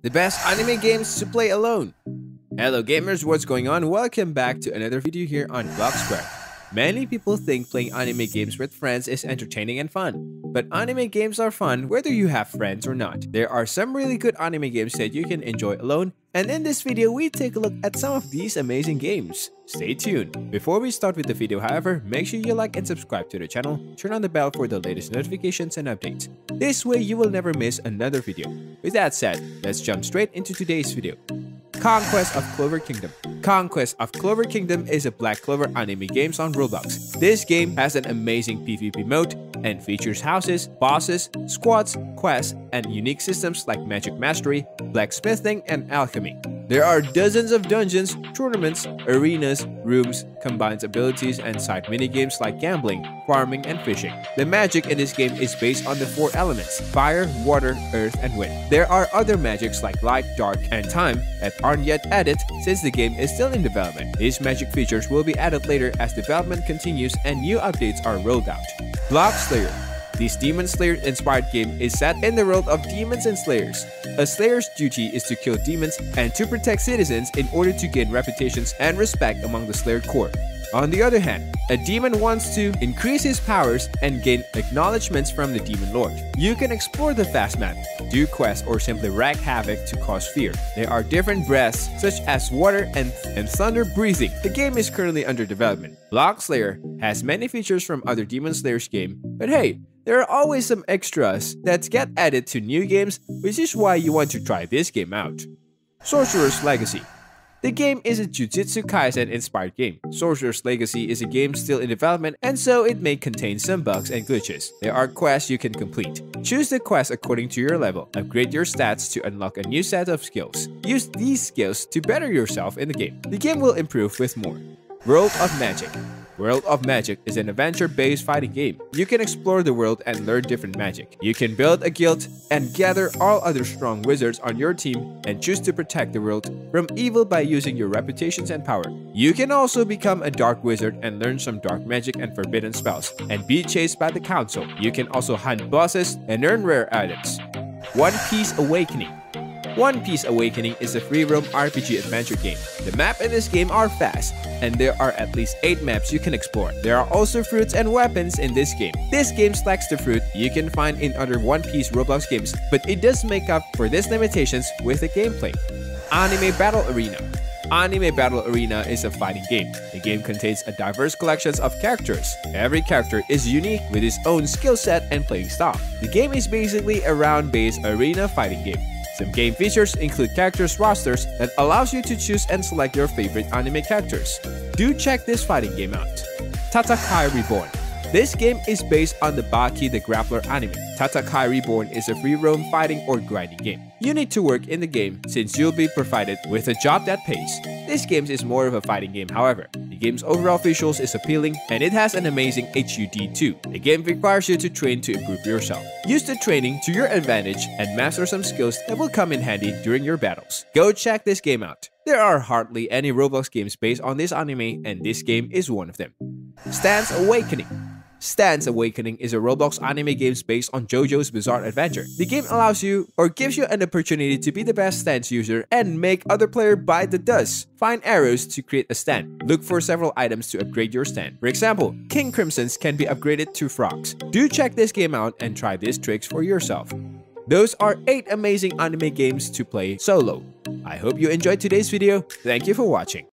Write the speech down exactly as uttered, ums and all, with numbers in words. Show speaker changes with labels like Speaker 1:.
Speaker 1: The best anime games to play alone. Hello gamers, what's going on? Welcome back to another video here on BloxSquare. Many people think playing anime games with friends is entertaining and fun, but anime games are fun whether you have friends or not. There are some really good anime games that you can enjoy alone, and in this video we take a look at some of these amazing games. Stay tuned. Before we start with the video, however, make sure you like and subscribe to the channel, turn on the bell for the latest notifications and updates. This way you will never miss another video. With that said, let's jump straight into today's video. Conquest of Clover Kingdom. Conquest of Clover Kingdom is a Black Clover anime game on Roblox. This game has an amazing PvP mode and features houses, bosses, squads, quests, and unique systems like magic mastery, blacksmithing, and alchemy. There are dozens of dungeons, tournaments, arenas, rooms, combined abilities, and side minigames like gambling, farming, and fishing. The magic in this game is based on the four elements: fire, water, earth, and wind. There are other magics like light, dark, and time that aren't yet added since the game is still in development. These magic features will be added later as development continues and new updates are rolled out. BloxSquare. This Demon Slayer inspired game is set in the world of demons and slayers. A slayer's duty is to kill demons and to protect citizens in order to gain reputations and respect among the slayer corps. On the other hand, a demon wants to increase his powers and gain acknowledgements from the demon lord. You can explore the fast map, do quests, or simply wreak havoc to cause fear. There are different breaths such as water and, and thunder breathing. The game is currently under development. BloxSquare has many features from other Demon Slayers game, but hey, there are always some extras that get added to new games, which is why you want to try this game out. Sorcerer's Legacy. The game is a Jujutsu Kaisen inspired game. Sorcerer's Legacy is a game still in development, and so it may contain some bugs and glitches. There are quests you can complete. Choose the quest according to your level. Upgrade your stats to unlock a new set of skills. Use these skills to better yourself in the game. The game will improve with more. World of Magic. World of Magic is an adventure-based fighting game. You can explore the world and learn different magic. You can build a guild and gather all other strong wizards on your team and choose to protect the world from evil by using your reputations and power. You can also become a dark wizard and learn some dark magic and forbidden spells and be chased by the council. You can also hunt bosses and earn rare items. One Piece Awakening. One Piece Awakening is a free roam R P G adventure game. The maps in this game are vast, and there are at least eight maps you can explore. There are also fruits and weapons in this game. This game lacks the fruit you can find in other One Piece Roblox games, but it does make up for these limitations with the gameplay. Anime Battle Arena. Anime Battle Arena is a fighting game. The game contains a diverse collection of characters. Every character is unique with its own skill set and playing style. The game is basically a round-based arena fighting game. Some game features include characters rosters that allows you to choose and select your favorite anime characters. Do check this fighting game out. Tatakai Reborn. This game is based on the Baki the Grappler anime. Tatakai Reborn is a free roam fighting or grinding game. You need to work in the game since you'll be provided with a job that pays. This game is more of a fighting game, however. The game's overall visuals is appealing and it has an amazing H U D too. The game requires you to train to improve yourself. Use the training to your advantage and master some skills that will come in handy during your battles. Go check this game out. There are hardly any Roblox games based on this anime, and this game is one of them. Stan's Awakening. Stan's Awakening is a Roblox anime game based on JoJo's Bizarre Adventure. The game allows you or gives you an opportunity to be the best stance user and make other player bite the dust. Find arrows to create a stand. Look for several items to upgrade your stand. For example, King Crimson's can be upgraded to frogs. Do check this game out and try these tricks for yourself. Those are eight amazing anime games to play solo. I hope you enjoyed today's video. Thank you for watching.